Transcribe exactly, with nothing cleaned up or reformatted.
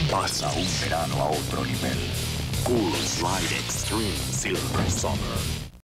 Pasa un verano a otro nivel. Cool Slide Extreme Silver Summer.